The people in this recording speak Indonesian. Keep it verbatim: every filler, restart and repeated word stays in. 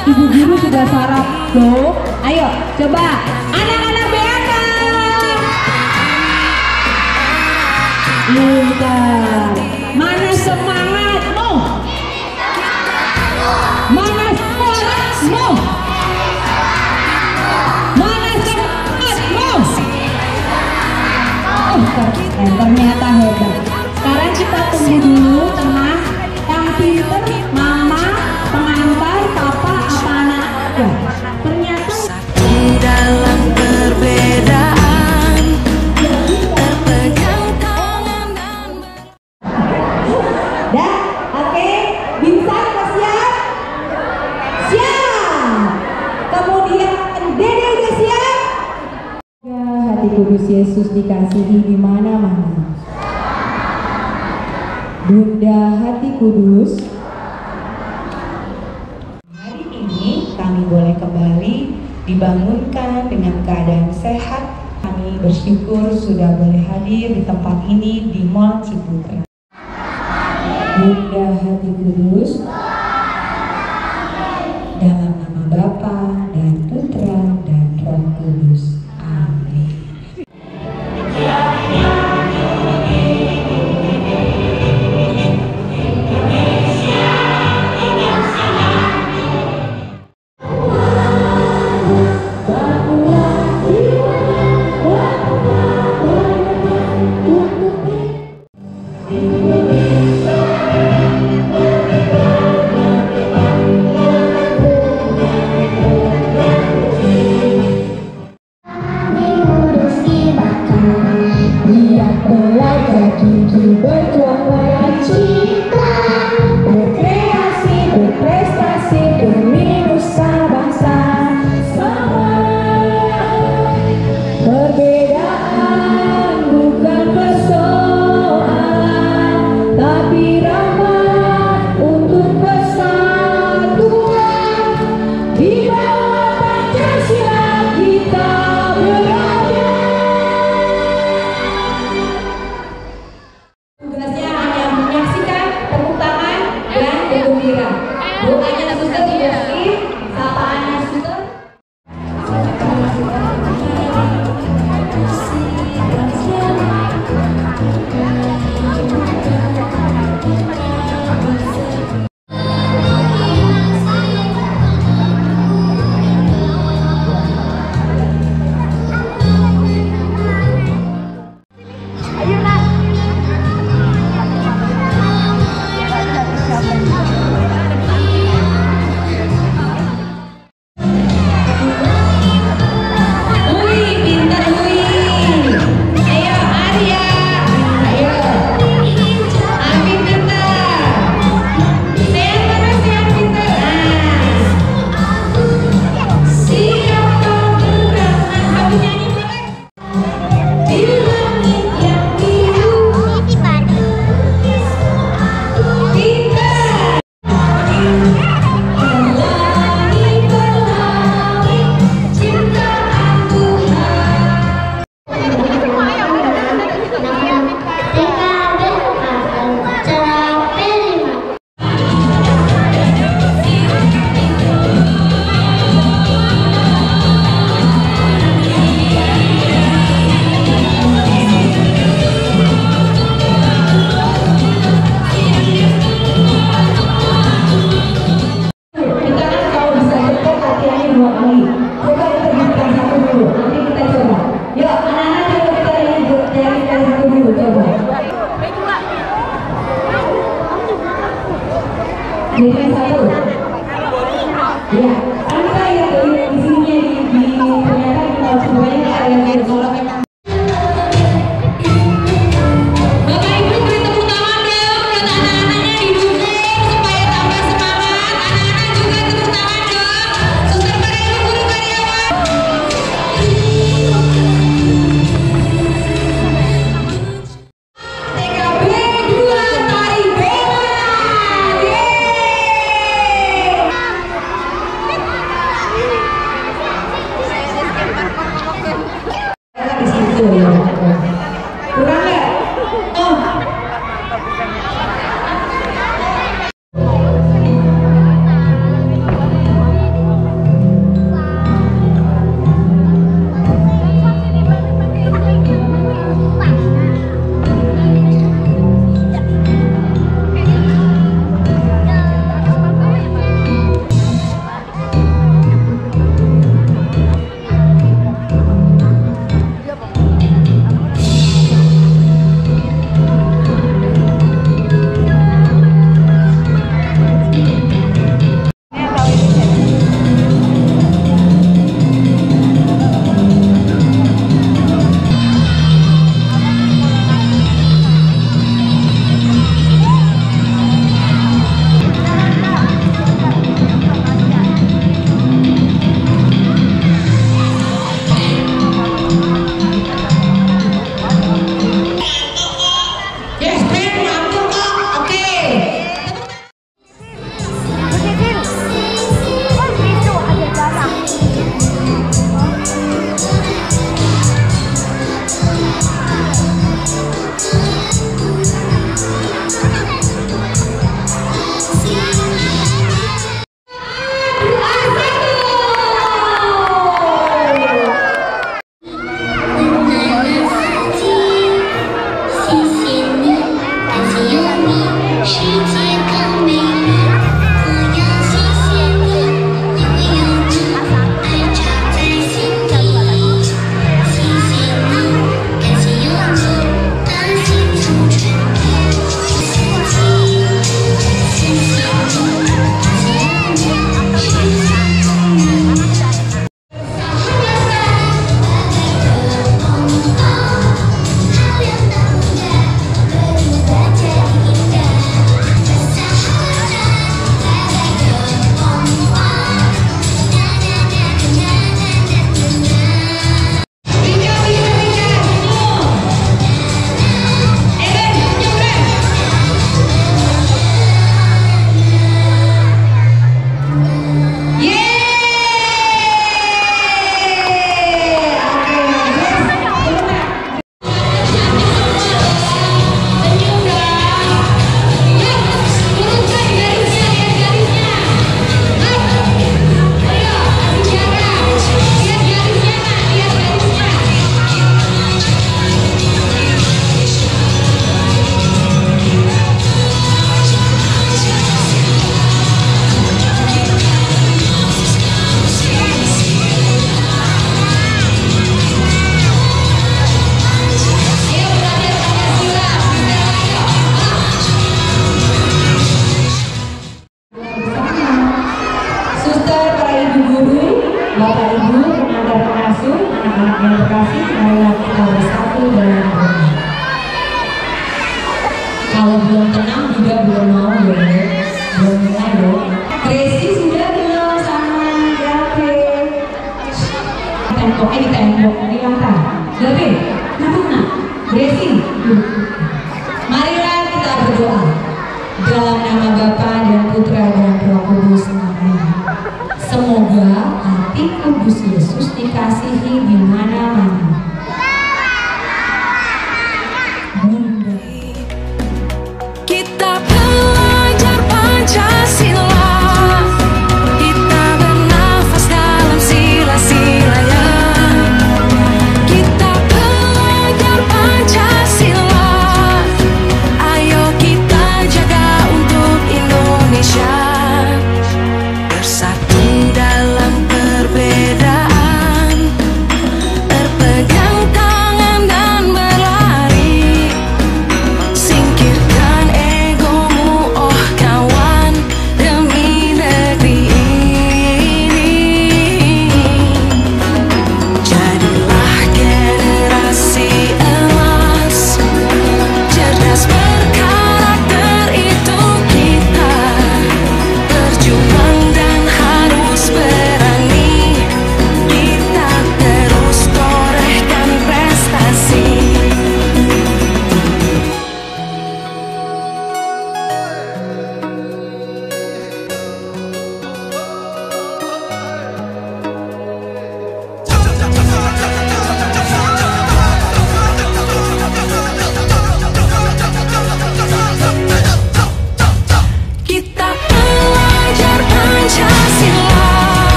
Ibu guru sudah sarap tuh. Ayo coba anak-anak B A K. Pintar. Mana semangatmu? Mana semangatmu? Mana semangatmu? Oh, keren, ternyata hebat. Sekarang kita tunggu dulu, tenang. Yang pinter, mama, pengantar, papa, apa anak ada. Ternyata di dalam perbedaan terpegang tangan dan dah, oke, Bimsan udah siap? Siap. Kemudian Dede udah siap? Ya, hati kudus Yesus dikasihi di mana-mana. Bunda Hati Kudus, hari ini kami boleh kembali dibangunkan dengan keadaan sehat. Kami bersyukur sudah boleh hadir di tempat ini di Mall Ciputra. Bunda Hati Kudus, dalam nama Bapa dan Putra dan Roh Kudus. Amin. Jadi satu, ya, angka yang di sini di ternyata di bawah semuanya nggak ada yang ada soal memang. Bapak Ibu beri tepuk tangan dong buat anak-anaknya didukung supaya tambah semangat. Anak-anak juga tepuk tangan dong. Suster para ibu guru karyawan. T K B dua Tari Bela. dikasihi di mana